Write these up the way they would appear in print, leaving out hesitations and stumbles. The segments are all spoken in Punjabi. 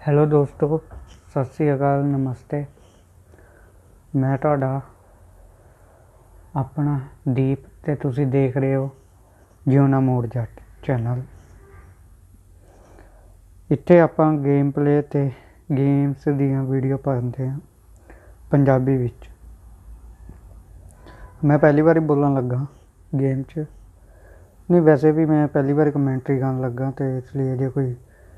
ਹੈਲੋ ਦੋਸਤੋ, ਸਤਿ ਸ਼੍ਰੀ ਅਕਾਲ, ਨਮਸਤੇ। ਮੈਂ ਤੁਹਾਡਾ ਆਪਣਾ ਦੀਪ ਤੇ ਤੁਸੀਂ ਦੇਖ ਰਹੇ ਹੋ ਜਿਉਣਾ ਮੋੜ ਜੱਟ ਚੈਨਲ। ਇੱਥੇ ਆਪਾਂ ਗੇਮ ਪਲੇ ਤੇ ਗੇਮਸ ਦੀਆਂ ਵੀਡੀਓ ਪਾਉਂਦੇ ਹਾਂ ਪੰਜਾਬੀ ਵਿੱਚ। ਮੈਂ ਪਹਿਲੀ ਵਾਰੀ ਬੋਲਣ ਲੱਗਾ ਗੇਮ 'ਚ, ਨਹੀਂ ਵੈਸੇ ਵੀ ਮੈਂ ਪਹਿਲੀ ਵਾਰੀ ਕਮੈਂਟਰੀ ਕਰਨ ਲੱਗਾ, ਅਤੇ ਇਸ ਲਈ ਜੇ ਕੋਈ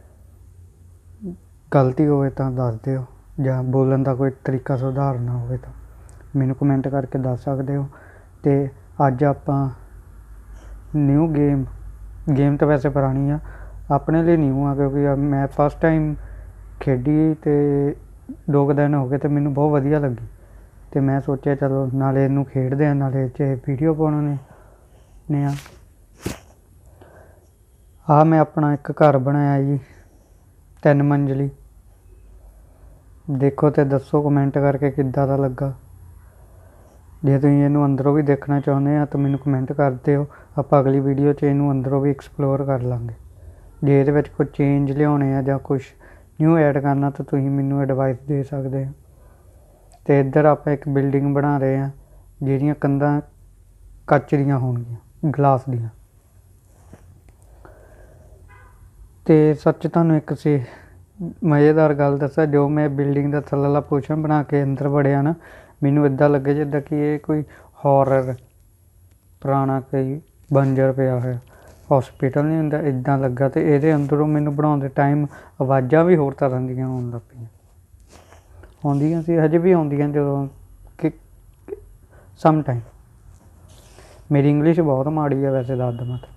ਗਲਤੀ ਹੋਵੇ ਤਾਂ ਦੱਸ ਦਿਓ, ਜਾਂ ਬੋਲਣ ਦਾ ਕੋਈ ਤਰੀਕਾ ਸੁਧਾਰਨਾ ਹੋਵੇ ਤਾਂ ਮੈਨੂੰ ਕਮੈਂਟ ਕਰਕੇ ਦੱਸ ਸਕਦੇ ਹੋ। ਅਤੇ ਅੱਜ ਆਪਾਂ ਨਿਊ ਗੇਮ ਤਾਂ ਵੈਸੇ ਪੁਰਾਣੀ ਆ, ਆਪਣੇ ਲਈ ਨਿਊ ਆ, ਕਿਉਂਕਿ ਮੈਂ ਫਸਟ ਟਾਈਮ ਖੇਡੀ ਅਤੇ 2 ਦਿਨ ਹੋ ਗਏ ਅਤੇ ਮੈਨੂੰ ਬਹੁਤ ਵਧੀਆ ਲੱਗੀ। ਅਤੇ ਮੈਂ ਸੋਚਿਆ ਚਲੋ ਨਾਲੇ ਇਹਨੂੰ ਖੇਡਦੇ ਹਾਂ, ਨਾਲੇ 'ਚ ਵੀਡੀਓ ਪਾਉਣੇ ਨੇ ਆ। ਮੈਂ ਆਪਣਾ ਇੱਕ ਘਰ ਬਣਾਇਆ ਜੀ, 3 ਮੰਜ਼ਲੀ। ਦੇਖੋ ਅਤੇ ਦੱਸੋ ਕਮੈਂਟ ਕਰਕੇ ਕਿੱਦਾਂ ਦਾ ਲੱਗਾ। ਜੇ ਤੁਸੀਂ ਇਹਨੂੰ ਅੰਦਰੋਂ ਵੀ ਦੇਖਣਾ ਚਾਹੁੰਦੇ ਆ ਤਾਂ ਮੈਨੂੰ ਕਮੈਂਟ ਕਰ ਦਿਓ, ਆਪਾਂ ਅਗਲੀ ਵੀਡੀਓ 'ਚ ਇਹਨੂੰ ਅੰਦਰੋਂ ਵੀ ਐਕਸਪਲੋਰ ਕਰ ਲਾਂਗੇ। ਜੇ ਇਹਦੇ ਵਿੱਚ ਕੋਈ ਚੇਂਜ ਲਿਆਉਣੇ ਆ ਜਾਂ ਕੁਛ ਨਿਊ ਐਡ ਕਰਨਾ ਤਾਂ ਤੁਸੀਂ ਮੈਨੂੰ ਐਡਵਾਈਸ ਦੇ ਸਕਦੇ ਹੋ। ਅਤੇ ਇੱਧਰ ਆਪਾਂ ਇੱਕ ਬਿਲਡਿੰਗ ਬਣਾ ਰਹੇ ਹਾਂ ਜਿਹਦੀਆਂ ਕੰਧਾਂ ਕੱਚ ਦੀਆਂ ਹੋਣਗੀਆਂ, ਗਲਾਸ ਦੀਆਂ। ਅਤੇ ਸੱਚ ਤੁਹਾਨੂੰ ਇੱਕ ਮਜ਼ੇਦਾਰ ਗੱਲ ਦੱਸਾਂ, ਜੋ ਮੈਂ ਬਿਲਡਿੰਗ ਦਾ ਥੱਲੇਲਾ ਪੋਰਸ਼ਨ ਬਣਾ ਕੇ ਅੰਦਰ ਵੜਿਆ ਨਾ, ਮੈਨੂੰ ਇੱਦਾਂ ਲੱਗੇ ਜਿੱਦਾਂ ਕਿ ਇਹ ਕੋਈ ਹੌਰਰ ਪੁਰਾਣਾ ਕੋਈ ਬੰਜਰ ਪਿਆ ਹੋਇਆ ਹੌਸਪੀਟਲ ਨਹੀਂ ਹੁੰਦਾ, ਇੱਦਾਂ ਲੱਗਾ। ਅਤੇ ਇਹਦੇ ਅੰਦਰੋਂ ਮੈਨੂੰ ਬਣਾਉਂਦੇ ਟਾਈਮ ਆਵਾਜ਼ਾਂ ਵੀ ਹੋਰ ਤਰ੍ਹਾਂ ਦੀਆਂ ਆਉਣ ਲੱਗ ਪਈਆਂ, ਆਉਂਦੀਆਂ ਸੀ, ਹਜੇ ਵੀ ਆਉਂਦੀਆਂ ਜਦੋਂ ਕਿ ਸਮ ਟਾਈਮ। ਮੇਰੀ ਇੰਗਲਿਸ਼ ਬਹੁਤ ਮਾੜੀ ਆ ਵੈਸੇ, ਦੱਸ ਦੇਵਾਂ ਤਾਂ।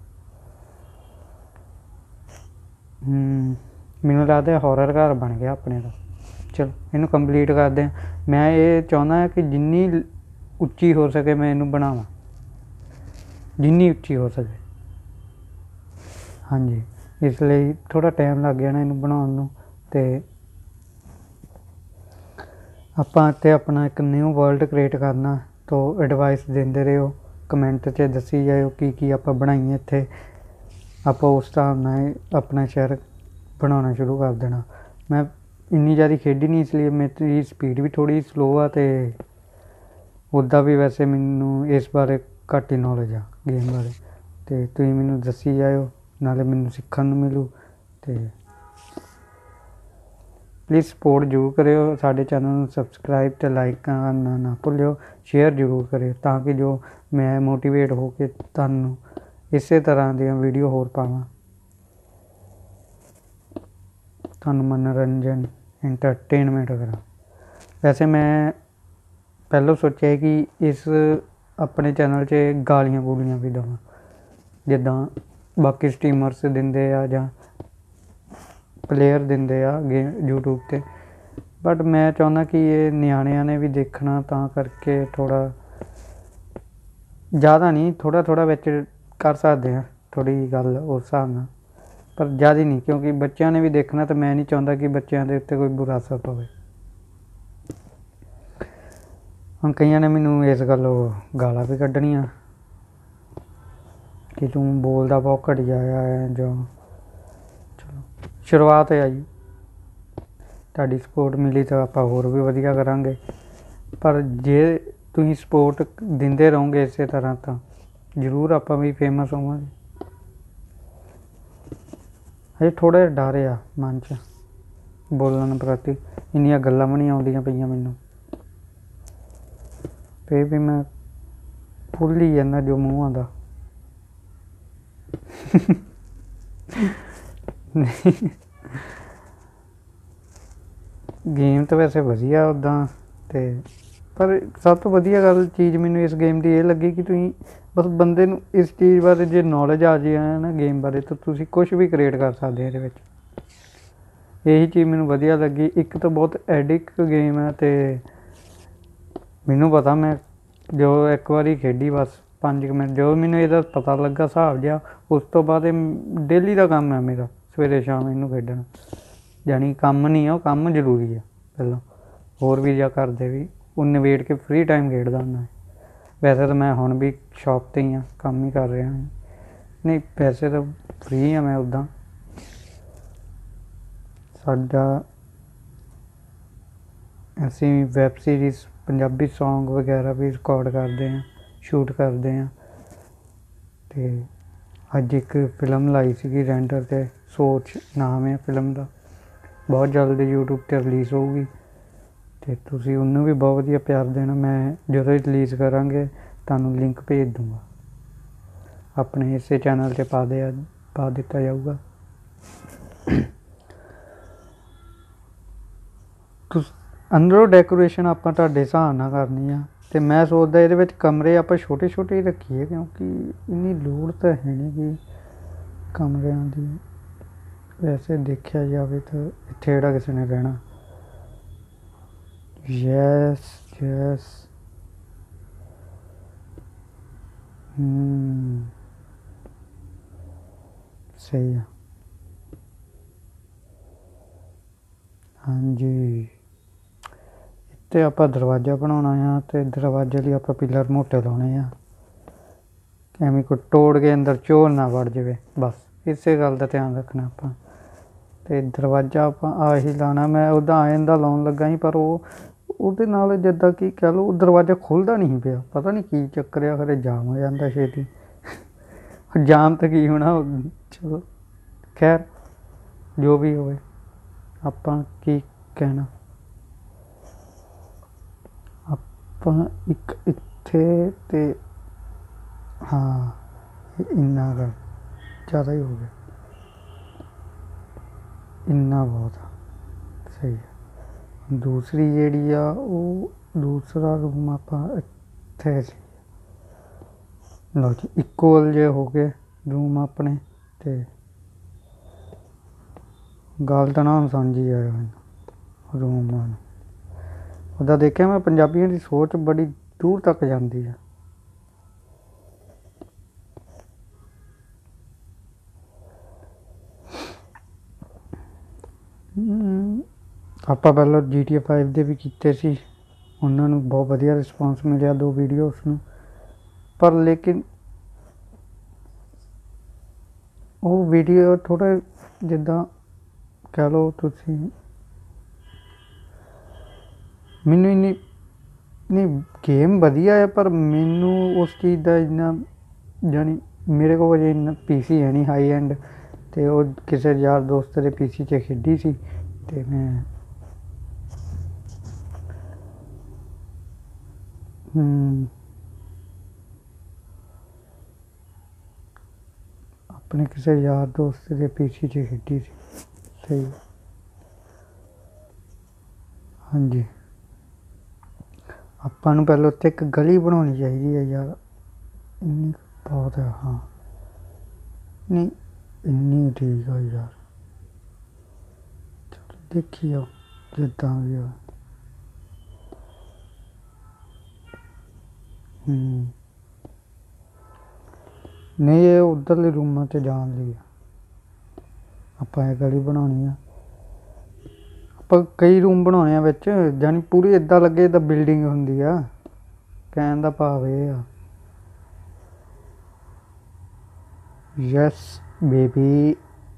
ਮੈਨੂੰ ਲੱਗਦਾ ਹੌਰਰ ਘਰ ਬਣ ਗਿਆ ਆਪਣੇ ਦਾ। ਚਲੋ ਇਹਨੂੰ ਕੰਪਲੀਟ ਕਰਦੇ ਹਾਂ। ਮੈਂ ਇਹ ਚਾਹੁੰਦਾ ਕਿ ਜਿੰਨੀ ਉੱਚੀ ਹੋ ਸਕੇ ਮੈਂ ਇਹਨੂੰ ਬਣਾਵਾਂ, ਜਿੰਨੀ ਉੱਚੀ ਹੋ ਸਕੇ। ਹਾਂਜੀ, ਇਸ ਲਈ ਥੋੜ੍ਹਾ ਟਾਈਮ ਲੱਗ ਜਾਣਾ ਇਹਨੂੰ ਬਣਾਉਣ ਨੂੰ। ਅਤੇ ਆਪਾਂ ਇੱਥੇ ਆਪਣਾ ਇੱਕ ਨਿਊ ਵਰਲਡ ਕ੍ਰੀਏਟ ਕਰਨਾ, ਤਾਂ ਐਡਵਾਈਸ ਦਿੰਦੇ ਰਹੋ, ਕਮੈਂਟ 'ਚ ਦੱਸੀ ਜਾਇਓ ਕੀ ਆਪਾਂ ਬਣਾਈਏ ਇੱਥੇ। ਆਪਾਂ ਉਸ ਹਿਸਾਬ ਨਾਲ ਆਪਣਾ ਸ਼ਹਿਰ ਬਣਾਉਣਾ ਸ਼ੁਰੂ ਕਰ ਦੇਣਾ। ਮੈਂ ਇੰਨੀ ਜ਼ਿਆਦਾ ਖੇਡੀ ਨਹੀਂ, ਇਸ ਲਈ ਮੇਰੀ ਸਪੀਡ ਵੀ ਥੋੜ੍ਹੀ ਸਲੋਅ ਆ, ਅਤੇ ਉੱਦਾਂ ਵੀ ਵੈਸੇ ਮੈਨੂੰ ਇਸ ਬਾਰੇ ਘੱਟ ਹੀ ਨੌਲੇਜ ਆ ਗੇਮ ਬਾਰੇ। ਅਤੇ ਤੁਸੀਂ ਮੈਨੂੰ ਦੱਸੀ ਜਾਇਓ, ਨਾਲੇ ਮੈਨੂੰ ਸਿੱਖਣ ਨੂੰ ਮਿਲੂ। ਅਤੇ ਪਲੀਜ਼ ਸਪੋਰਟ ਜ਼ਰੂਰ ਕਰਿਓ, ਸਾਡੇ ਚੈਨਲ ਨੂੰ ਸਬਸਕ੍ਰਾਈਬ ਅਤੇ ਲਾਈਕ ਕਰਨਾ ਨਾ ਭੁੱਲਿਓ, ਸ਼ੇਅਰ ਜ਼ਰੂਰ ਕਰਿਓ, ਤਾਂ ਕਿ ਜੋ ਮੈਂ ਮੋਟੀਵੇਟ ਹੋ ਕੇ ਤੁਹਾਨੂੰ ਇਸੇ ਤਰ੍ਹਾਂ ਦੀਆਂ ਵੀਡੀਓ ਹੋਰ ਪਾਵਾਂ, ਤੁਹਾਨੂੰ ਮਨੋਰੰਜਨ ਐਂਟਰਟੇਨਮੈਂਟ ਕਰਾਂ। ਵੈਸੇ ਮੈਂ ਪਹਿਲਾਂ ਸੋਚਿਆ ਕਿ ਇਸ ਆਪਣੇ ਚੈਨਲ 'ਚ ਗਾਲੀਆਂ ਗੂਲੀਆਂ ਵੀ ਦੇਵਾਂ, ਜਿੱਦਾਂ ਬਾਕੀ ਸਟਰੀਮਰਸ ਦਿੰਦੇ ਆ ਜਾਂ ਪਲੇਅਰ ਦਿੰਦੇ ਆ ਯੂਟਿਊਬ 'ਤੇ। ਬਟ ਮੈਂ ਚਾਹੁੰਦਾ ਕਿ ਇਹ ਨਿਆਣਿਆਂ ਨੇ ਵੀ ਦੇਖਣਾ, ਤਾਂ ਕਰਕੇ ਥੋੜ੍ਹਾ ਜ਼ਿਆਦਾ ਨਹੀਂ, ਥੋੜ੍ਹਾ ਵਿੱਚ ਕਰ ਸਕਦੇ ਹਾਂ ਥੋੜ੍ਹੀ ਗੱਲ ਉਸ ਹਿਸਾਬ ਨਾਲ, ਪਰ ਜ਼ਿਆਦਾ ਨਹੀਂ, ਕਿਉਂਕਿ ਬੱਚਿਆਂ ਨੇ ਵੀ ਦੇਖਣਾ ਅਤੇ ਮੈਂ ਨਹੀਂ ਚਾਹੁੰਦਾ ਕਿ ਬੱਚਿਆਂ ਦੇ ਉੱਤੇ ਕੋਈ ਬੁਰਾ ਅਸਰ ਪਵੇ। ਹੁਣ ਕਈਆਂ ਨੇ ਮੈਨੂੰ ਇਸ ਗੱਲੋਂ ਗਾਲਾਂ ਵੀ ਕੱਢਣੀਆਂ ਕਿ ਤੂੰ ਬੋਲਦਾ ਬਹੁਤ ਘਟੀਆ ਆ, ਜੋ ਚਲੋ ਸ਼ੁਰੂਆਤ ਹੈ ਜੀ, ਤੁਹਾਡੀ ਸਪੋਰਟ ਮਿਲੀ ਤਾਂ ਆਪਾਂ ਹੋਰ ਵੀ ਵਧੀਆ ਕਰਾਂਗੇ। ਪਰ ਜੇ ਤੁਸੀਂ ਸਪੋਰਟ ਦਿੰਦੇ ਰਹੋਗੇ ਇਸੇ ਤਰ੍ਹਾਂ ਤਾਂ ਜ਼ਰੂਰ ਆਪਾਂ ਵੀ ਫੇਮਸ ਹੋਵਾਂਗੇ। ਹਜੇ ਥੋੜ੍ਹਾ ਜਿਹਾ ਡਰ ਆ ਮਨ 'ਚ ਬੋਲਣ ਪ੍ਰਤੀ, ਇੰਨੀਆਂ ਗੱਲਾਂ ਵੀ ਨਹੀਂ ਆਉਂਦੀਆਂ ਪਈਆਂ ਮੈਨੂੰ, ਫਿਰ ਵੀ ਮੈਂ ਭੁੱਲ ਹੀ ਜਾਂਦਾ ਜੋ ਮੂੰਹ ਆਉਂਦਾ। ਗੇਮ ਤਾਂ ਵੈਸੇ ਵਧੀਆ ਉੱਦਾਂ, ਅਤੇ ਪਰ ਸਭ ਤੋਂ ਵਧੀਆ ਚੀਜ਼ ਮੈਨੂੰ ਇਸ ਗੇਮ ਦੀ ਇਹ ਲੱਗੀ ਕਿ ਤੁਸੀਂ ਬਸ ਬੰਦੇ ਨੂੰ ਇਸ ਚੀਜ਼ ਬਾਰੇ ਜੇ ਨੌਲੇਜ ਆ ਜਾਏ ਨਾ ਗੇਮ ਬਾਰੇ, ਤਾਂ ਤੁਸੀਂ ਕੁਛ ਵੀ ਕ੍ਰੀਏਟ ਕਰ ਸਕਦੇ ਇਹਦੇ ਵਿੱਚ। ਇਹੀ ਚੀਜ਼ ਮੈਨੂੰ ਵਧੀਆ ਲੱਗੀ। ਇੱਕ ਤਾਂ ਬਹੁਤ ਐਡਿਕ ਗੇਮ ਹੈ, ਅਤੇ ਮੈਨੂੰ ਪਤਾ, ਮੈਂ ਜੋ ਇੱਕ ਵਾਰੀ ਖੇਡੀ ਬਸ 5 ਮਿੰਟ, ਜੋ ਮੈਨੂੰ ਇਹਦਾ ਪਤਾ ਲੱਗਾ ਹਿਸਾਬ ਜਿਹਾ, ਉਸ ਤੋਂ ਬਾਅਦ ਇਹ ਡੇਲੀ ਦਾ ਕੰਮ ਹੈ ਮੇਰਾ, ਸਵੇਰੇ ਸ਼ਾਮ ਇਹਨੂੰ ਖੇਡਣਾ। ਜਾਣੀ ਕੰਮ ਨਹੀਂ ਆ, ਉਹ ਕੰਮ ਜ਼ਰੂਰੀ ਆ ਪਹਿਲਾਂ, ਹੋਰ ਵੀ ਜਾਂ ਕਰਦੇ ਵੀ ਉਹ ਨਿਬੇੜ ਕੇ ਫ੍ਰੀ ਟਾਈਮ ਖੇਡਦਾ ਹੁੰਦਾ। ਵੈਸੇ ਤਾਂ ਮੈਂ ਹੁਣ ਵੀ ਸ਼ੌਪ 'ਤੇ ਹੀ ਹਾਂ, ਕੰਮ ਹੀ ਕਰ ਰਿਹਾ, ਨਹੀਂ ਵੈਸੇ ਤਾਂ ਫ੍ਰੀ ਹਾਂ ਮੈਂ ਉੱਦਾਂ। ਸਾਡਾ ਅਸੀਂ ਵੈਬ ਸੀਰੀਜ਼ ਪੰਜਾਬੀ ਸੌਂਗ ਵਗੈਰਾ ਵੀ ਰਿਕਾਰਡ ਕਰਦੇ ਹਾਂ, ਸ਼ੂਟ ਕਰਦੇ ਹਾਂ। ਅਤੇ ਅੱਜ ਇੱਕ ਫਿਲਮ ਲਾਈ ਸੀਗੀ ਰੈਂਡਰ 'ਤੇ, ਸੋਚ ਨਾਮ ਹੈ ਫਿਲਮ ਦਾ, ਬਹੁਤ ਜਲਦੀ YouTube 'ਤੇ ਰਿਲੀਜ਼ ਹੋਊਗੀ ਅਤੇ ਤੁਸੀਂ ਉਹਨੂੰ ਵੀ ਬਹੁਤ ਵਧੀਆ ਪਿਆਰ ਦੇਣਾ। ਮੈਂ ਜਦੋਂ ਰਿਲੀਜ਼ ਕਰਾਂਗੇ ਤੁਹਾਨੂੰ ਲਿੰਕ ਭੇਜ ਦੂँਗਾ, ਆਪਣੇ ਇਸੇ ਚੈਨਲ 'ਤੇ ਪਾ ਦਿੱਤਾ ਜਾਊਗਾ। ਅੰਦਰੋਂ ਡੈਕੋਰੇਸ਼ਨ ਆਪਾਂ ਤੁਹਾਡੇ ਹਿਸਾਬ ਨਾਲ ਕਰਨੀ ਆ, ਅਤੇ ਮੈਂ ਸੋਚਦਾ ਇਹਦੇ ਵਿੱਚ ਕਮਰੇ ਆਪਾਂ ਛੋਟੇ ਛੋਟੇ ਹੀ ਰੱਖੀਏ, ਕਿਉਂਕਿ ਇੰਨੀ ਲੋੜ ਤਾਂ ਹੈ ਨਹੀਂ ਕਿ ਕਮਰਿਆਂ ਦੀ। ਵੈਸੇ ਦੇਖਿਆ ਜਾਵੇ ਤਾਂ ਇੱਥੇ ਕਿਹੜਾ ਕਿਸੇ ਨੇ ਰਹਿਣਾ। ਯੈਸ ਸਹੀ ਆ। ਹਾਂਜੀ, ਇੱਥੇ ਆਪਾਂ ਦਰਵਾਜ਼ਾ ਬਣਾਉਣਾ ਆ, ਅਤੇ ਦਰਵਾਜ਼ੇ ਲਈ ਆਪਾਂ ਪਿੱਲਰ ਮੋਟੇ ਲਾਉਣੇ ਆ, ਐਵੇਂ ਕੋਈ ਤੋੜ ਕੇ ਅੰਦਰ ਚੋਰ ਨਾ ਵੜ ਜਾਵੇ, ਬਸ ਇਸੇ ਗੱਲ ਦਾ ਧਿਆਨ ਰੱਖਣਾ ਆਪਾਂ। ਅਤੇ ਦਰਵਾਜ਼ਾ ਆਪਾਂ ਆਹੀ ਲਾਉਣਾ। ਮੈਂ ਉੱਦਾਂ ਆਇਰਨ ਦਾ ਲਾਉਣ ਲੱਗਾ ਸੀ, ਪਰ ਉਹਦੇ ਨਾਲ ਜਿੱਦਾਂ ਕਿ ਕਹਿ ਲਓ ਦਰਵਾਜ਼ਾ ਖੁੱਲ੍ਹਦਾ ਨਹੀਂ ਪਿਆ, ਪਤਾ ਨਹੀਂ ਕੀ ਚੱਕਰ ਆ, ਖਰੇ ਜਾਮ ਹੋ ਜਾਂਦਾ ਛੇਤੀ। ਜਾਮ ਤਾਂ ਕੀ ਹੋਣਾ, ਚਲੋ ਖੈਰ ਜੋ ਵੀ ਹੋਵੇ, ਆਪਾਂ ਕੀ ਕਹਿਣਾ। ਆਪਾਂ ਇੱਕ ਇੱਥੇ ਅਤੇ ਹਾਂ ਇੰਨਾ ਕੁ ਜ਼ਿਆਦਾ ਹੀ ਹੋ ਗਿਆ, ਇੰਨਾ ਬਹੁਤ ਆ, ਸਹੀ ਹੈ। ਦੂਸਰੀ ਜਿਹੜੀ ਆ ਉਹ ਦੂਸਰਾ ਰੂਮ ਆਪਾਂ ਇੱਥੇ ਲਓ ਜੀ, ਇਕੁਅਲ ਜੇ ਹੋ ਗਏ ਰੂਮ ਆਪਣੇ। ਅਤੇ ਗੱਲ ਤਾਂ ਨਾ ਹੁਣ ਸਮਝੀ ਆਇਆ ਮੈਨੂੰ ਰੂਮ ਨੂੰ। ਉਹਦਾ ਦੇਖਿਆ ਮੈਂ, ਪੰਜਾਬੀਆਂ ਦੀ ਸੋਚ ਬੜੀ ਦੂਰ ਤੱਕ ਜਾਂਦੀ ਆ। ਆਪਾਂ ਪਹਿਲਾਂ GTA 5 ਦੇ ਵੀ ਕੀਤੇ ਸੀ, ਉਹਨਾਂ ਨੂੰ ਬਹੁਤ ਵਧੀਆ ਰਿਸਪੌਂਸ ਮਿਲਿਆ 2 ਵੀਡੀਓਸ ਨੂੰ, ਪਰ ਲੇਕਿਨ ਉਹ ਵੀਡੀਓ ਥੋੜ੍ਹਾ ਜਿੱਦਾਂ ਕਹਿ ਲਓ ਤੁਸੀਂ, ਮੈਨੂੰ ਇੰਨੀ ਨਹੀਂ ਗੇਮ ਵਧੀਆ ਹੈ, ਪਰ ਮੈਨੂੰ ਉਸ ਚੀਜ਼ ਦਾ ਇੰਨਾ ਜਾਣੀ ਮੇਰੇ ਕੋਲ ਅਜੇ ਇੰਨਾ PC ਹੈ ਨਹੀਂ ਹਾਈ ਐਂਡ, ਅਤੇ ਉਹ ਕਿਸੇ ਯਾਰ ਦੋਸਤ ਦੇ PC 'ਚ ਖੇਡੀ ਸੀ, ਅਤੇ ਮੈਂ ਆਪਣੇ ਕਿਸੇ ਯਾਰ ਦੋਸਤ ਦੇ PC 'ਚ ਖੇਡੀ ਸੀ। ਸਹੀ, ਹਾਂਜੀ। ਆਪਾਂ ਨੂੰ ਪਹਿਲਾਂ ਉੱਥੇ ਇੱਕ ਗਲੀ ਬਣਾਉਣੀ ਚਾਹੀਦੀ ਹੈ ਯਾਰ, ਇੰਨੀ ਬਹੁਤ ਹੈ। ਹਾਂ ਨਹੀਂ ਇੰਨੀ ਠੀਕ ਆ ਯਾਰ, ਚਲੋ ਦੇਖੀ ਜਾਓ ਜਿੱਦਾਂ ਵੀ ਆ। ਨਹੀਂ ਇਹ ਉੱਧਰਲੇ ਰੂਮਾਂ 'ਚ ਜਾਣ ਲਈ ਆਪਾਂ ਇਹ ਗਲੀ ਬਣਾਉਣੀ ਆ। ਆਪਾਂ ਕਈ ਰੂਮ ਬਣਾਉਣੇ ਆ ਵਿੱਚ, ਜਾਣੀ ਪੂਰੀ ਇੱਦਾਂ ਲੱਗੇ ਤਾਂ ਬਿਲਡਿੰਗ ਹੁੰਦੀ ਆ, ਕਹਿਣ ਦਾ ਭਾਵ ਇਹ ਆ। Yes baby,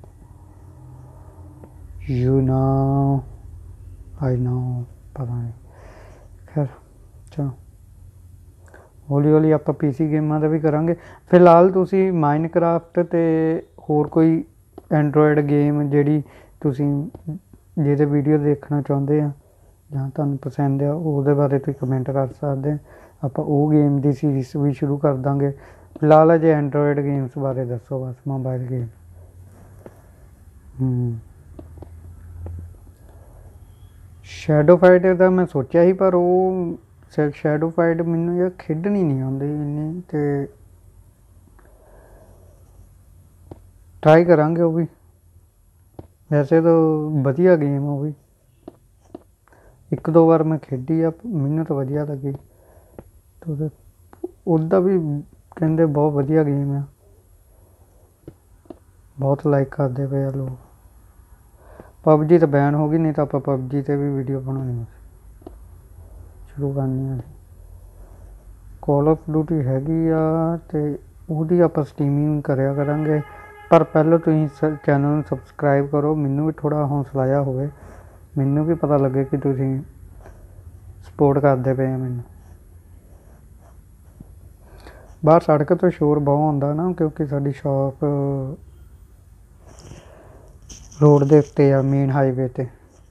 you know I know, ਪਤਾ ਨਹੀਂ, ਖੈਰ ਚਲੋ ਹੌਲੀ ਹੌਲੀ ਆਪਾਂ PC ਗੇਮਾਂ ਦਾ ਵੀ ਕਰਾਂਗੇ। ਫਿਲਹਾਲ ਤੁਸੀਂ ਮਾਈਨਕ੍ਰਾਫਟ ਅਤੇ ਹੋਰ ਕੋਈ ਐਂਡਰੋਇਡ ਗੇਮ ਜਿਹੜੀ ਤੁਸੀਂ ਜਿਹਦੇ ਵੀਡੀਓ ਦੇਖਣਾ ਚਾਹੁੰਦੇ ਆ ਜਾਂ ਤੁਹਾਨੂੰ ਪਸੰਦ ਆ, ਉਹਦੇ ਬਾਰੇ ਤੁਸੀਂ ਕਮੈਂਟ ਕਰ ਸਕਦੇ। ਆਪਾਂ ਉਹ ਗੇਮ ਦੀ ਸੀਰੀਜ਼ ਵੀ ਸ਼ੁਰੂ ਕਰ ਦਾਂਗੇ। ਫਿਲਹਾਲ ਅਜੇ ਐਂਡਰੋਇਡ ਗੇਮਸ ਬਾਰੇ ਦੱਸੋ, ਬਸ ਮੋਬਾਈਲ ਗੇਮ। ਸ਼ੈਡੋ ਫਾਈਟਰ ਦਾ ਮੈਂ ਸੋਚਿਆ ਸੀ, ਪਰ ਉਹ ਸ਼ੈਡੋ ਫਾਈਟ ਮੈਨੂੰ ਯਾਰ ਖੇਡਣੀ ਨਹੀਂ ਆਉਂਦੀ ਇੰਨੀ, ਅਤੇ ਟਰਾਈ ਕਰਾਂਗੇ ਉਹ ਵੀ। ਵੈਸੇ ਤਾਂ ਵਧੀਆ ਗੇਮ ਉਹ ਵੀ, 1-2 ਵਾਰ ਮੈਂ ਖੇਡੀ ਆ, ਮੈਨੂੰ ਤਾਂ ਵਧੀਆ ਲੱਗੀ। ਉਹਦਾ ਵੀ ਕਹਿੰਦੇ ਬਹੁਤ ਵਧੀਆ ਗੇਮ ਆ, ਬਹੁਤ ਲਾਈਕ ਕਰਦੇ ਪਏ ਆ ਲੋਕ। PUBG ਤਾਂ ਬੈਨ ਹੋ ਗਈ, ਨਹੀਂ ਤਾਂ ਆਪਾਂ PUBG 'ਤੇ ਵੀ ਵੀਡੀਓ ਬਣਾਉਣੀ ਸ਼ੁਰੂ ਕਰਨੀ ਆ। ਕਾਲ ਆਫ ਡਿਊਟੀ ਹੈਗੀ ਆ, ਅਤੇ ਉਹਦੀ ਆਪਾਂ ਸਟ੍ਰੀਮਿੰਗ ਕਰਿਆ ਕਰਾਂਗੇ। ਪਰ ਪਹਿਲਾਂ ਤੁਸੀਂ ਚੈਨਲ ਨੂੰ ਸਬਸਕ੍ਰਾਈਬ ਕਰੋ, ਮੈਨੂੰ ਵੀ ਥੋੜ੍ਹਾ ਹੌਸਲਾ ਜਿਹਾ ਹੋਵੇ, ਮੈਨੂੰ ਵੀ ਪਤਾ ਲੱਗੇ ਕਿ ਤੁਸੀਂ ਸਪੋਰਟ ਕਰਦੇ ਪਏ ਆ ਮੈਨੂੰ। ਬਾਹਰ ਸੜਕ ਤੋਂ ਸ਼ੋਰ ਬਹੁਤ ਆਉਂਦਾ ਨਾ, ਕਿਉਂਕਿ ਸਾਡੀ ਸ਼ਾਪ ਰੋਡ ਦੇ ਉੱਤੇ ਆ, ਮੇਨ ਹਾਈਵੇ 'ਤੇ,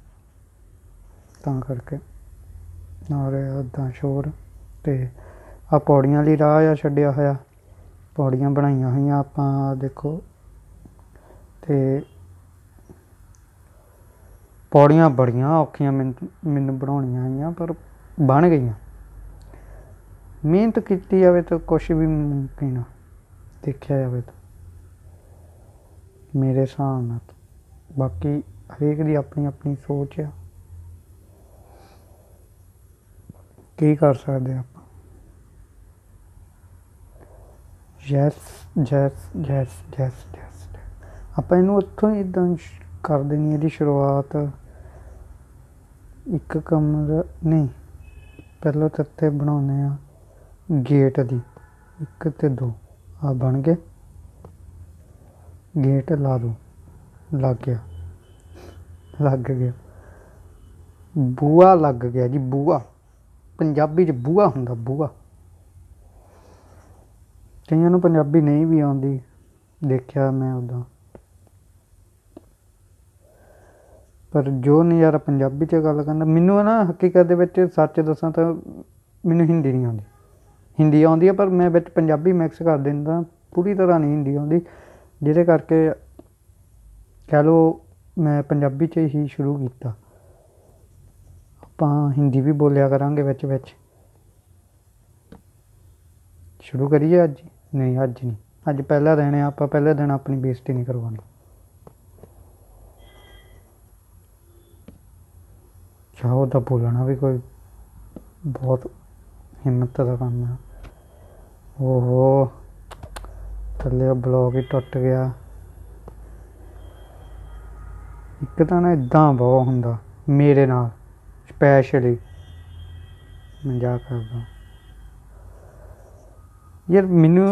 ਤਾਂ ਕਰਕੇ ਆ ਰਿਹਾ ਉੱਦਾਂ ਸ਼ੋਰ। ਅਤੇ ਆਹ ਪੌੜੀਆਂ ਲਈ ਰਾਹ ਆ ਛੱਡਿਆ ਹੋਇਆ, ਪੌੜੀਆਂ ਬਣਾਈਆਂ ਹੋਈਆਂ ਆਪਾਂ, ਦੇਖੋ। ਅਤੇ ਪੌੜੀਆਂ ਬੜੀਆਂ ਔਖੀਆਂ ਮੈਨੂੰ ਬਣਾਉਣੀਆਂ ਆਈਆਂ, ਪਰ ਬਣ ਗਈਆਂ। ਮਿਹਨਤ ਕੀਤੀ ਜਾਵੇ ਤਾਂ ਕੁਛ ਵੀ ਮੁਮਕਿਨ ਆ, ਦੇਖਿਆ ਜਾਵੇ ਤਾਂ ਮੇਰੇ ਹਿਸਾਬ ਨਾਲ। ਬਾਕੀ ਹਰੇਕ ਦੀ ਆਪਣੀ ਆਪਣੀ ਸੋਚ ਆ, ਕੀ ਕਰ ਸਕਦੇ ਆਪਾਂ। Yes yes yes yes yes. ਆਪਾਂ ਇਹਨੂੰ ਉੱਥੋਂ ਹੀ ਇੱਦਾਂ ਕਰ ਦੇਣੀ ਇਹਦੀ ਸ਼ੁਰੂਆਤ। ਇੱਕ ਕਮਰਾ ਨਹੀਂ, ਪਹਿਲਾਂ ਤਾਂ ਇੱਥੇ ਬਣਾਉਂਦੇ ਆ ਗੇਟ ਦੀ, 1 ਅਤੇ 2 ਆ ਬਣ ਗਏ। ਗੇਟ ਲਾ ਦੋ, ਲੱਗ ਗਿਆ, ਲੱਗ ਗਿਆ। ਬੂਹਾ ਲੱਗ ਗਿਆ ਜੀ, ਬੂਹਾ। ਪੰਜਾਬੀ 'ਚ ਬੂਹਾ ਹੁੰਦਾ, ਬੂਹਾ। ਕਈਆਂ ਨੂੰ ਪੰਜਾਬੀ ਨਹੀਂ ਵੀ ਆਉਂਦੀ, ਦੇਖਿਆ ਮੈਂ ਉੱਦਾਂ। ਪਰ ਜੋ ਨਜ਼ਾਰਾ ਪੰਜਾਬੀ 'ਚ ਗੱਲ ਕਰਨਾ, ਮੈਨੂੰ ਨਾ ਹਕੀਕਤ ਦੇ ਵਿੱਚ ਸੱਚ ਦੱਸਾਂ ਤਾਂ ਮੈਨੂੰ ਹਿੰਦੀ ਨਹੀਂ ਆਉਂਦੀ। ਹਿੰਦੀ ਆਉਂਦੀ ਆ, ਪਰ ਮੈਂ ਵਿੱਚ ਪੰਜਾਬੀ ਮਿਕਸ ਕਰ ਦਿੰਦਾ, ਪੂਰੀ ਤਰ੍ਹਾਂ ਨਹੀਂ ਹਿੰਦੀ ਆਉਂਦੀ, ਜਿਹਦੇ ਕਰਕੇ ਕਹਿ ਲਓ ਮੈਂ ਪੰਜਾਬੀ 'ਚ ਹੀ ਸ਼ੁਰੂ ਕੀਤਾ। ਆਪਾਂ ਹਿੰਦੀ ਵੀ ਬੋਲਿਆ ਕਰਾਂਗੇ ਵਿੱਚ ਵਿੱਚ। ਸ਼ੁਰੂ ਕਰੀਏ ਅੱਜ? ਨਹੀਂ, ਅੱਜ ਨਹੀਂ। ਅੱਜ ਪਹਿਲਾ ਦਿਨ ਆ, ਆਪਾਂ ਪਹਿਲੇ ਦਿਨ ਆਪਣੀ ਬੇਇੱਜ਼ਤੀ ਨਹੀਂ ਕਰਵਾਉਣੀ। ਚਾਹੋ ਤਾਂ ਬੋਲਣਾ ਵੀ ਕੋਈ ਬਹੁਤ ਹਿੰਮਤ ਦਾ ਕੰਮ ਆ। ਓਹੋ, ਥੱਲੇ ਬਲੌਕ ਹੀ ਟੁੱਟ ਗਿਆ। ਇੱਕ ਤਾਂ ਨਾ ਇੱਦਾਂ ਬਹੁਤ ਹੁੰਦਾ ਮੇਰੇ ਨਾਲ, ਸਪੈਸ਼ਲੀ ਮਜ਼ਾਕ ਕਰਦਾ ਯਾਰ, ਮੈਨੂੰ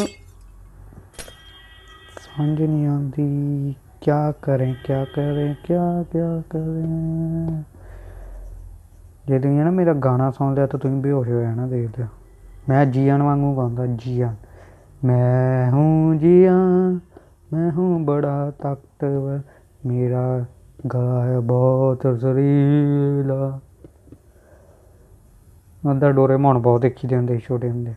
ਸਮਝ ਨਹੀਂ ਆਉਂਦੀ ਕਿਆ ਕरें क्या करें क्या क्या करें। ਜੇ ਤੁਸੀਂ ਨਾ ਮੇਰਾ ਗਾਣਾ ਸੁਣ ਲਿਆ ਤਾਂ ਤੁਸੀਂ ਬੇਹੋਸ਼ ਹੋ ਜਾਣਾ, ਦੇਖ ਲਿਓ। ਮੈਂ ਜੀਆਨ ਵਾਂਗੂ ਗਾਉਂਦਾ, ਜੀਆਨ। मैं हूँ जिया, मैं हूँ बड़ा ताकतवर, मेरा गला है बहुत ਜ਼ਰੀਲਾ। ਉੱਦਾਂ ਡੋਰੇਮੋਨ ਬਹੁਤ ਦੇਖੀ ਦੇ ਹੁੰਦੇ ਸੀ ਛੋਟੇ ਹੁੰਦੇ।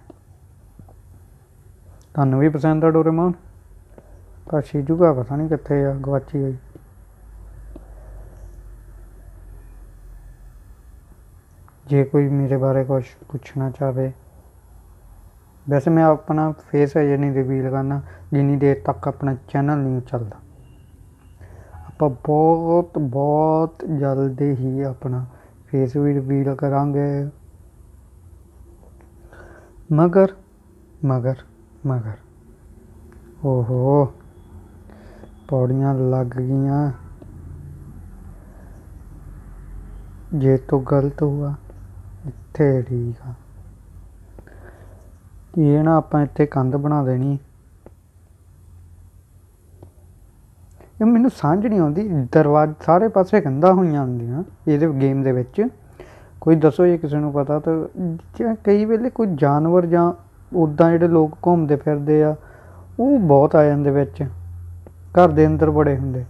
ਤੁਹਾਨੂੰ ਵੀ ਪਸੰਦ ਆ ਡੋਰੇਮੋਨ? ਪਰ ਸ਼ੀਜੂਕਾ ਪਤਾ ਨਹੀਂ ਕਿੱਥੇ ਆ, ਗਵਾਚੀ ਹੋਈ। ਜੇ ਕੋਈ ਮੇਰੇ ਬਾਰੇ ਕੁਛ ਪੁੱਛਣਾ ਚਾਹਵੇ, ਵੈਸੇ ਮੈਂ ਆਪਣਾ ਫੇਸ ਅਜੇ ਨਹੀਂ ਰਿਵੀਲ ਕਰਨਾ ਜਿੰਨੀ ਦੇਰ ਤੱਕ ਆਪਣਾ ਚੈਨਲ ਨਹੀਂ ਚੱਲਦਾ। ਆਪਾਂ ਬਹੁਤ ਬਹੁਤ ਜਲਦੀ ਹੀ ਆਪਣਾ ਫੇਸ ਵੀ ਰਿਵੀਲ ਕਰਾਂਗੇ। ਮਗਰ ਮਗਰ ਮਗਰ ਓਹੋ, ਪੌੜੀਆਂ ਲੱਗ ਗਈਆਂ। ਜੇ ਤੋਂ ਗਲਤ हुआ ਇੱਥੇ ਠੀਕ ਆ। ਇਹ ਨਾ ਆਪਾਂ ਇੱਥੇ ਕੰਧ ਬਣਾ ਦੇਣੀ। ਇਹ ਮੈਨੂੰ ਸਮਝ ਨਹੀਂ ਆਉਂਦੀ, ਦਰਵਾਜ਼ੇ ਸਾਰੇ ਪਾਸੇ ਕੰਧਾਂ ਹੋਈਆਂ ਹੁੰਦੀਆਂ ਇਹਦੇ ਗੇਮ ਦੇ ਵਿੱਚ। ਕੋਈ ਦੱਸੋ ਜੇ ਕਿਸੇ ਨੂੰ ਪਤਾ ਤਾਂ। ਕਈ ਵੇਲੇ ਕੋਈ ਜਾਨਵਰ ਜਾਂ ਉੱਦਾਂ ਜਿਹੜੇ ਲੋਕ ਘੁੰਮਦੇ ਫਿਰਦੇ ਆ, ਉਹ ਬਹੁਤ ਆ ਜਾਂਦੇ ਵਿੱਚ, ਘਰ ਦੇ ਅੰਦਰ ਬੜੇ ਹੁੰਦੇ।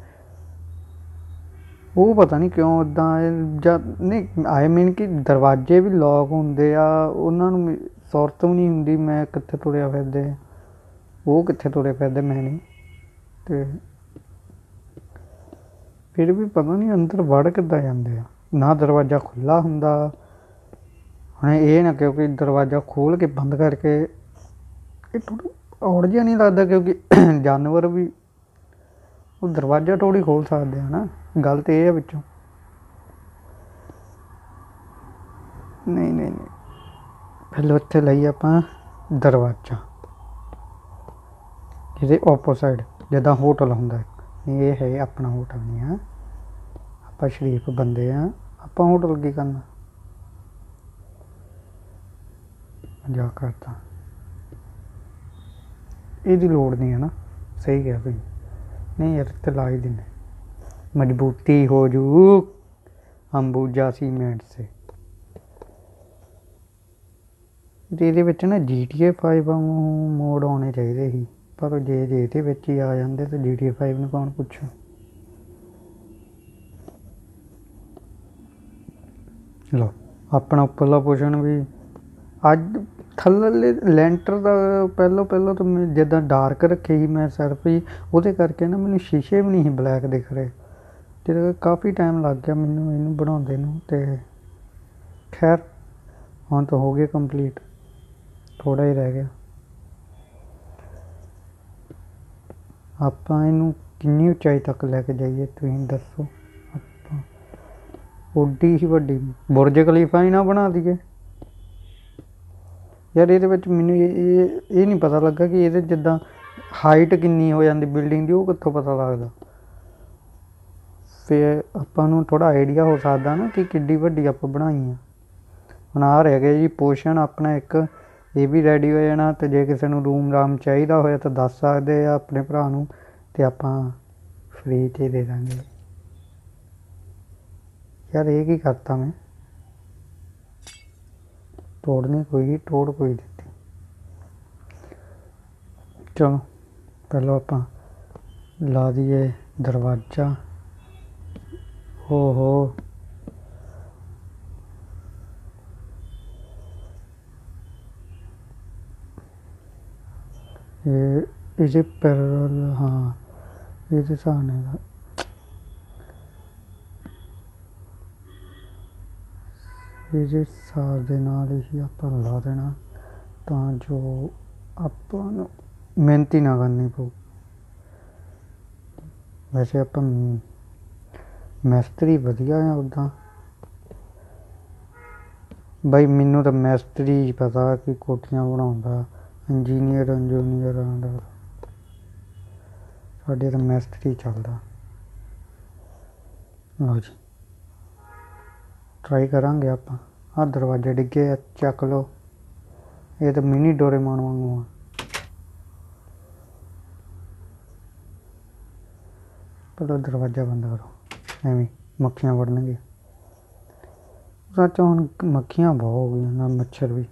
ਉਹ ਪਤਾ ਨਹੀਂ ਕਿਉਂ ਇੱਦਾਂ, ਜਾਂ ਨਹੀਂ ਆਈ ਮੀਨ ਕਿ ਦਰਵਾਜ਼ੇ ਵੀ ਲੌਕ ਹੁੰਦੇ ਆ, ਉਹਨਾਂ ਨੂੰ ਸੁਰਤ ਵੀ ਨਹੀਂ ਹੁੰਦੀ ਮੈਂ ਕਿੱਥੇ ਤੁਰਿਆ ਫਿਰਦੇ, ਉਹ ਕਿੱਥੇ ਤੁਰੇ ਫਿਰਦੇ ਮੈਂ ਨਹੀਂ। ਅਤੇ ਫਿਰ ਵੀ ਪਤਾ ਨਹੀਂ ਅੰਦਰ ਵੜ ਕਿੱਦਾਂ ਜਾਂਦੇ ਆ, ਨਾ ਦਰਵਾਜ਼ਾ ਖੁੱਲ੍ਹਾ ਹੁੰਦਾ। ਹੁਣ ਇਹ ਨਾ ਕਿਉਂਕਿ ਦਰਵਾਜ਼ਾ ਖੋਲ੍ਹ ਕੇ ਬੰਦ ਕਰਕੇ ਇਹ ਥੋੜ੍ਹਾ ਔੜ ਜਿਹਾ ਨਹੀਂ ਲੱਗਦਾ, ਕਿਉਂਕਿ ਜਾਨਵਰ ਵੀ ਉਹ ਦਰਵਾਜ਼ਾ ਥੋੜ੍ਹੀ ਖੋਲ੍ਹ ਸਕਦੇ ਆ ਨਾ, ਗੱਲ ਤਾਂ ਇਹ ਆ ਵਿੱਚੋਂ। ਨਹੀਂ ਨਹੀਂ ਨਹੀਂ, ਪਹਿਲਾਂ ਇੱਥੇ ਲਈ ਆਪਾਂ ਦਰਵਾਜ਼ਾ, ਜਿਹਦੇ ਓਪੋਸਾਈਡ ਜਿੱਦਾਂ ਹੋਟਲ ਹੁੰਦਾ। ਨਹੀਂ, ਇਹ ਹੈ ਆਪਣਾ ਹੋਟਲ ਨਹੀਂ ਆ, ਆਪਾਂ ਸ਼ਰੀਫ ਬੰਦੇ ਆ, ਆਪਾਂ ਹੋਟਲ ਕੀ ਕਰਨਾ। ਮਜ਼ਾਕ ਕਰਦਾ, ਇਹਦੀ ਲੋੜ ਨਹੀਂ ਹੈ ਨਾ। ਸਹੀ ਕਿਹਾ ਤੁਸੀਂ। नहीं यार तो ला ही देने, मजबूती हो जू अंबुजा सीमेंट से। ਇਹਦੇ ਵਿੱਚ ਨਾ GTA 5 ਵਾਂਗੂ ਮੋਡ ਆਉਣੇ ਚਾਹੀਦੇ ਸੀ, ਪਰ ਜੇ ਇਹਦੇ ਵਿੱਚ ਹੀ ਆ ਜਾਂਦੇ ਤਾਂ GTA 5 ਨੂੰ ਕੌਣ ਪੁੱਛੂ। ਲਓ ਆਪਣਾ ਉੱਪਰਲਾ ਪੋਰਸ਼ਨ ਵੀ ਅੱਜ ਥੱਲੇ ਲੈਂਟਰ ਦਾ ਪਹਿਲੋਂ ਤਾਂ ਮੈਂ ਜਿੱਦਾਂ ਡਾਰਕ ਰੱਖੇ ਸੀ ਮੈਂ ਸਿਰਫ ਹੀ, ਉਹਦੇ ਕਰਕੇ ਨਾ ਮੈਨੂੰ ਸ਼ੀਸ਼ੇ ਵੀ ਨਹੀਂ ਸੀ ਬਲੈਕ ਦਿਖ ਰਹੇ, ਤੇ ਕਾਫੀ ਟਾਈਮ ਲੱਗ ਗਿਆ ਮੈਨੂੰ ਇਹਨੂੰ ਬਣਾਉਂਦੇ ਨੂੰ। ਤੇ ਖੈਰ ਹੁਣ ਤਾਂ ਹੋ ਗਿਆ ਕੰਪਲੀਟ, ਥੋੜਾ ਹੀ ਰਹਿ ਗਿਆ। ਆਪਾਂ ਇਹਨੂੰ ਕਿੰਨੀ ਉਚਾਈ ਤੱਕ ਲੈ ਕੇ ਜਾਈਏ ਤੁਸੀਂ ਦੱਸੋ। ਆਪਾਂ ਓਡੀ ਹੀ ਵੱਡੀ ਬੁਰਜ ਖਲੀਫਾ ਹੀ ਨਾ ਬਣਾ ਦਈਏ ਯਾਰ। ਇਹਦੇ ਵਿੱਚ ਮੈਨੂੰ ਇਹ ਨਹੀਂ ਪਤਾ ਲੱਗਾ ਕਿ ਇਹਦੇ ਜਿੱਦਾਂ ਹਾਈਟ ਕਿੰਨੀ ਹੋ ਜਾਂਦੀ ਬਿਲਡਿੰਗ ਦੀ, ਉਹ ਕਿੱਥੋਂ ਪਤਾ ਲੱਗਦਾ। ਫਿਰ ਆਪਾਂ ਨੂੰ ਥੋੜ੍ਹਾ ਆਈਡੀਆ ਹੋ ਸਕਦਾ ਨਾ ਕਿ ਕਿੱਡੀ ਵੱਡੀ ਆਪਾਂ ਬਣਾਈ ਆ। ਹੁਣ ਆ ਰਹਿ ਗਿਆ ਜੀ ਪੋਰਸ਼ਨ ਆਪਣਾ ਇੱਕ, ਇਹ ਵੀ ਰੈਡੀ ਹੋ ਜਾਣਾ। ਅਤੇ ਜੇ ਕਿਸੇ ਨੂੰ ਰੂਮ ਰਾਮ ਚਾਹੀਦਾ ਹੋਇਆ ਤਾਂ ਦੱਸ ਸਕਦੇ ਆ ਆਪਣੇ ਭਰਾ ਨੂੰ, ਅਤੇ ਆਪਾਂ ਫ੍ਰੀ 'ਚ ਦੇ ਦਾਂਗੇ। ਯਾਰ ਇਹ ਕੀ ਕਰਤਾ ਮੈਂ, ਤੋੜਨੀ ਕੋਈ ਤੋੜ ਕੋਈ ਦਿੱਤੀ। ਚਲੋ ਪਹਿਲਾਂ ਆਪਾਂ ਲਾ ਦਈਏ ਦਰਵਾਜ਼ਾ। ਹੋ ਇਹਦੇ ਪੈਰਲ, ਹਾਂ ਇਹਦੇ ਹਿਸਾਬ ਨਾਲ ਇਹਦੇ ਹਿਸਾਬ ਦੇ ਨਾਲ ਹੀ ਆਪਾਂ ਲਾ ਦੇਣਾ, ਤਾਂ ਜੋ ਆਪਾਂ ਨੂੰ ਮਿਹਨਤ ਹੀ ਨਾ ਕਰਨੀ ਪਊ। ਵੈਸੇ ਆਪਾਂ ਮਿਸਤਰੀ ਵਧੀਆ ਆ ਉੱਦਾਂ ਬਾਈ, ਮੈਨੂੰ ਤਾਂ ਮਿਸਤਰੀ ਹੀ ਪਤਾ ਕਿ ਕੋਠੀਆਂ ਬਣਾਉਂਦਾ, ਇੰਜੀਨੀਅਰਾਂ ਦਾ ਸਾਡੇ ਤਾਂ ਮਿਸਤਰੀ ਚੱਲਦਾ। ਲਓ ਜੀ ਟਰਾਈ ਕਰਾਂਗੇ ਆਪਾਂ। ਆਹ ਦਰਵਾਜ਼ਾ ਡਿੱਗੇ ਚੱਕ ਲਓ, ਇਹ ਤਾਂ ਮਿਨੀ ਡੋਰੇਮੋਨ ਵਾਂਗੂ ਆ। ਪਹਿਲਾਂ ਦਰਵਾਜ਼ਾ ਬੰਦ ਕਰੋ, ਐਵੇਂ ਮੱਖੀਆਂ ਵੜਨਗੀਆਂ। ਸੱਚ ਹੁਣ ਮੱਖੀਆਂ ਬਹੁਤ ਹੋ ਗਈਆਂ ਨਾ, ਮੱਛਰ ਵੀ।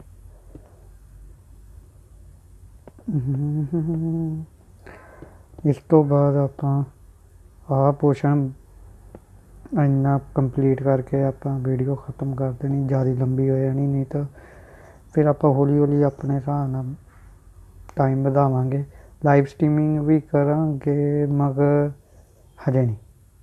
ਇਸ ਤੋਂ ਬਾਅਦ ਆਪਾਂ ਆਹ ਪੋਰਸ਼ਨ ਇੰਨਾ ਕੰਪਲੀਟ ਕਰਕੇ ਆਪਾਂ ਵੀਡੀਓ ਖ਼ਤਮ ਕਰ ਦੇਣੀ, ਜ਼ਿਆਦਾ ਲੰਬੀ ਹੋ ਜਾਣੀ। ਨਹੀਂ ਤਾਂ ਫਿਰ ਆਪਾਂ ਹੌਲੀ ਆਪਣੇ ਹਿਸਾਬ ਨਾਲ ਟਾਈਮ ਵਧਾਵਾਂਗੇ, ਲਾਈਵ ਸਟਰੀਮਿੰਗ ਵੀ ਕਰਾਂਗੇ, ਮਗਰ ਹਜੇ ਨਹੀਂ।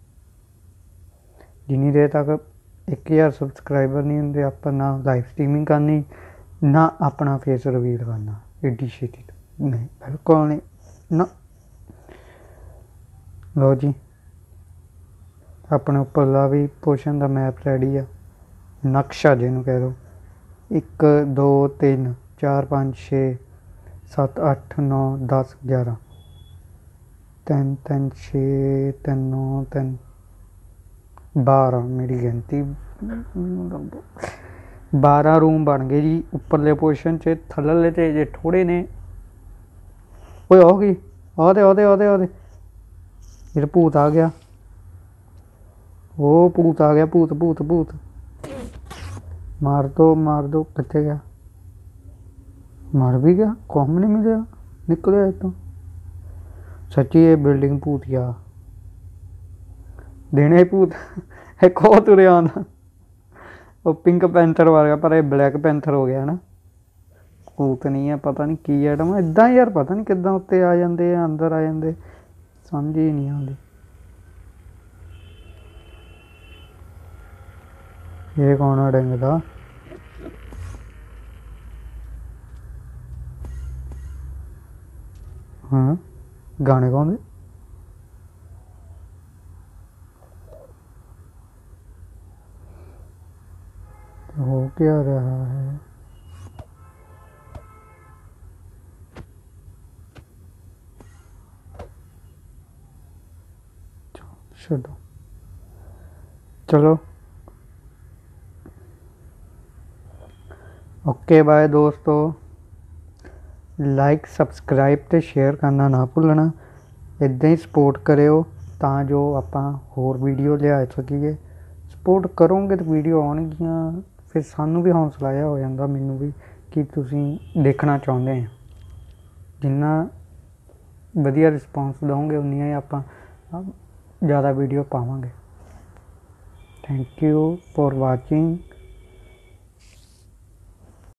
ਜਿੰਨੀ ਦੇਰ ਤੱਕ 1000 ਸਬਸਕ੍ਰਾਈਬਰ ਨਹੀਂ ਹੁੰਦੇ ਆਪਾਂ ਨਾ ਲਾਈਵ ਸਟਰੀਮਿੰਗ ਕਰਨੀ, ਨਾ ਆਪਣਾ ਫੇਸ ਰਿਵੀਲ ਕਰਨਾ ਏਡੀ ਛੇਤੀ ਨਹੀਂ, ਬਿਲਕੁਲ ਨਹੀਂ ਨਾ। ਲਓ ਜੀ ਆਪਣੇ ਉੱਪਰਲਾ ਵੀ ਪੋਰਸ਼ਨ ਦਾ ਮੈਪ ਰੈਡੀ ਆ, ਨਕਸ਼ਾ ਜਿਹਨੂੰ ਕਹਿ ਦਿਓ। 1 2 3 4 5 6 7 8 9 10 11 3 3 6 3 9 3 12 ਮੇਰੀ ਗਿਣਤੀ 12 ਰੂਮ ਬਣ ਗਏ ਜੀ ਉੱਪਰਲੇ ਪੋਰਸ਼ਨ 'ਚ। ਥੱਲੇ 'ਤੇ ਜੇ ਥੋੜ੍ਹੇ ਨੇ। ਓਏ ਹੋ ਗਈ ਉਹਦੇ ਇਹ ਭੂਤ ਆ ਗਿਆ, ਉਹ ਭੂਤ ਆ ਗਿਆ, ਭੂਤ ਮਾਰ ਦੋ। ਕਿੱਥੇ ਗਿਆ? ਮਰ ਵੀ ਗਿਆ, ਕੁਛ ਨਹੀਂ ਮਿਲਿਆ, ਨਿਕਲਿਆ ਇੱਥੋਂ। ਸੱਚੀ ਇਹ ਬਿਲਡਿੰਗ ਭੂਤੀਆ ਦੇਣੇ ਭੂਤ ਇੱਕ ਉਹ ਤੁਰਿਆ ਆਉਂਦਾ, ਉਹ ਪਿੰਕ ਪੈਂਥਰ ਵਰਗਾ, ਪਰ ਇਹ ਬਲੈਕ ਪੈਂਥਰ ਹੋ ਗਿਆ ਨਾ। ਭੂਤ ਨਹੀਂ ਹੈ, ਪਤਾ ਨਹੀਂ ਕੀ ਐਟਮ ਇੱਦਾਂ ਯਾਰ, ਪਤਾ ਨਹੀਂ ਕਿੱਦਾਂ ਉੱਤੇ ਆ ਜਾਂਦੇ ਆ, ਅੰਦਰ ਆ ਜਾਂਦੇ, ਸਮਝ ਹੀ ਨਹੀਂ ਆਉਂਦੀ। ਇਹ ਕੌਣ ਆ ਡਿੰਗਦਾ? ਹਾਂ ਗਾਣੇ ਗਾਉਂਦੇ। हो क्या रहा है? छोड़ो, चलो ओके बाय दोस्तों। लाइक सब्सक्राइब ते शेयर करना ना भुलना। ਇੱਦਾਂ ਹੀ ਸਪੋਰਟ ਕਰਿਓ ਤਾਂ ਜੋ ਆਪਾਂ ਹੋਰ ਵੀਡੀਓ ਲਿਆ ਸਕੀਏ। ਸਪੋਰਟ ਕਰੋਗੇ ਤਾਂ ਵੀਡੀਓ ਆਉਣਗੀਆਂ, ਫਿਰ ਸਾਨੂੰ ਵੀ ਹੌਸਲਾ ਜਿਹਾ ਹੋ ਜਾਂਦਾ, ਮੈਨੂੰ ਵੀ, ਕਿ ਤੁਸੀਂ ਦੇਖਣਾ ਚਾਹੁੰਦੇ ਆ। ਜਿੰਨਾ ਵਧੀਆ ਰਿਸਪੌਂਸ ਦਓਗੇ ਉਨੀਆਂ ਹੀ ਆਪਾਂ ਜ਼ਿਆਦਾ ਵੀਡੀਓ ਪਾਵਾਂਗੇ। Thank you for watching.